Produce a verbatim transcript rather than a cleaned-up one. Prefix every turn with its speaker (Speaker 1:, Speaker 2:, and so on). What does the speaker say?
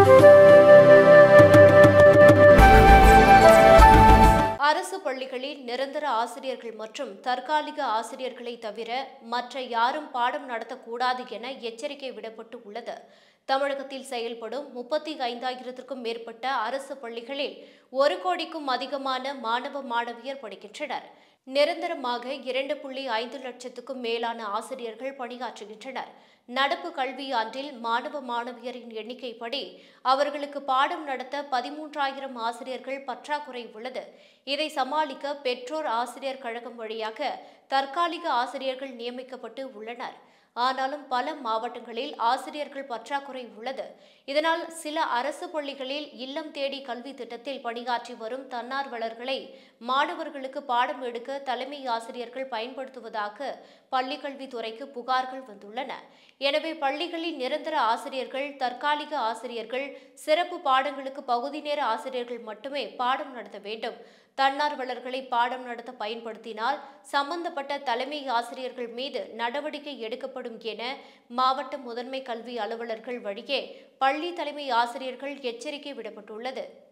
Speaker 1: அரசு பள்ளிகளில் நிரந்தர ஆசிரியர்கள் மற்றும் தற்காலிக ஆசிரியர்களை தவிர மற்ற யாரும் பாடம் நடத்தக்கூடாது என எச்சரிக்கை விடப்பட்டு உள்ளது. தமிழகத்தில் செயல்படும் முப்பத்தி ஐந்தாயிரத்திற்கும் மேற்பட்ட அரசு பள்ளிகளில் ஒரு கோடிக்கும் அதிகமான மாணவ மாணவியர் படிக்கின்றனர். நிரந்தரமாக இரண்டு புள்ளி ஐந்து லட்சத்துக்கும் மேலான ஆசிரியர்கள் பணியாற்றுகின்றனர். நடப்பு கல்வியாண்டில் மாணவ மாணவியரின் எண்ணிக்கைப்படி அவர்களுக்கு பாடம் நடத்த பதிமூன்றாயிரம் ஆசிரியர்கள் பற்றாக்குறை உள்ளது. இதை சமாளிக்க பெற்றோர் ஆசிரியர் கழகம் வழியாக தற்காலிக ஆசிரியர்கள் நியமிக்கப்பட்டு உள்ளனர். ஆனாலும் பல மாவட்டங்களில் ஆசிரியர்கள் பற்றாக்குறை உள்ளது. இதனால் சில அரசு பள்ளிகளில் இல்லம் தேடி கல்வி திட்டத்தில் பணியாற்றி வரும் தன்னார்வலர்களை மாணவர்களுக்கு பாடம் எடுக்க தலைமை ஆசிரியர்கள் பயன்படுத்துவதாக பள்ளிக்கல்வித்துறைக்கு புகார்கள் வந்துள்ளன. எனவே பள்ளிகளில் நிரந்தர ஆசிரியர்கள், தற்காலிக ஆசிரியர்கள், சிறப்பு பாடங்களுக்கு பகுதி நேர ஆசிரியர்கள் மட்டுமே பாடம் நடத்த வேண்டும். தன்னார்வலர்களை பாடம் நடத்த பயன்படுத்தினால் சம்பந்தப்பட்ட தலைமை ஆசிரியர்கள் மீது நடவடிக்கை எடுக்கப்படும் என மாவட்ட முதன்மை கல்வி அலுவலர்கள் வழியே பள்ளி தலைமை ஆசிரியர்கள் எச்சரிக்கை விடப்பட்டுள்ளது.